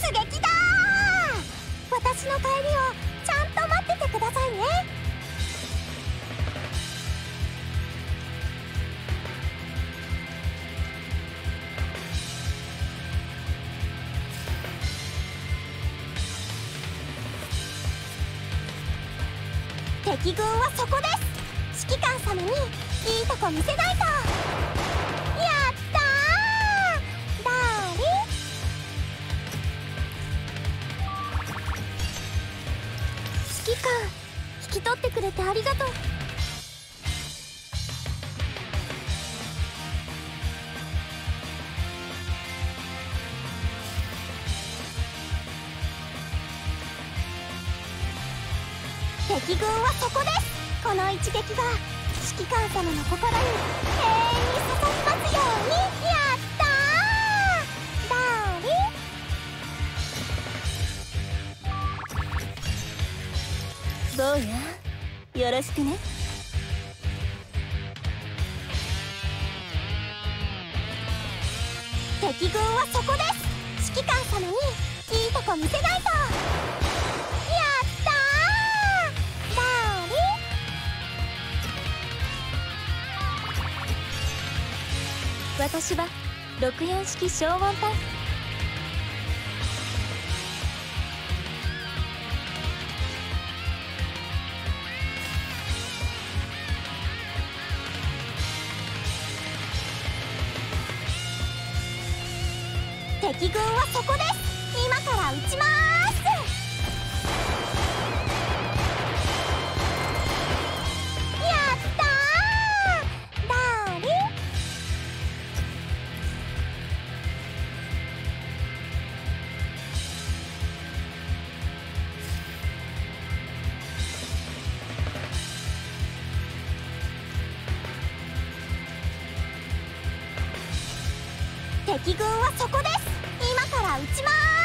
撃だー。私の帰りをちゃんと待っててくださいね。敵軍はそこです。指揮官様にいいとこ見せないと。やったーダーリン。指揮官、引き取ってくれてありがとう。敵軍はそこです。この一撃が指揮官様の心に永遠に刺さりますように。やったーダーリン。坊や、よろしくね。敵軍はそこです。指揮官様にいいとこ見せないと。私は64式消音隊。敵軍はそこです。今から撃ちまーす。やったーダーリン。敵軍はそこです。今から撃ちまーす。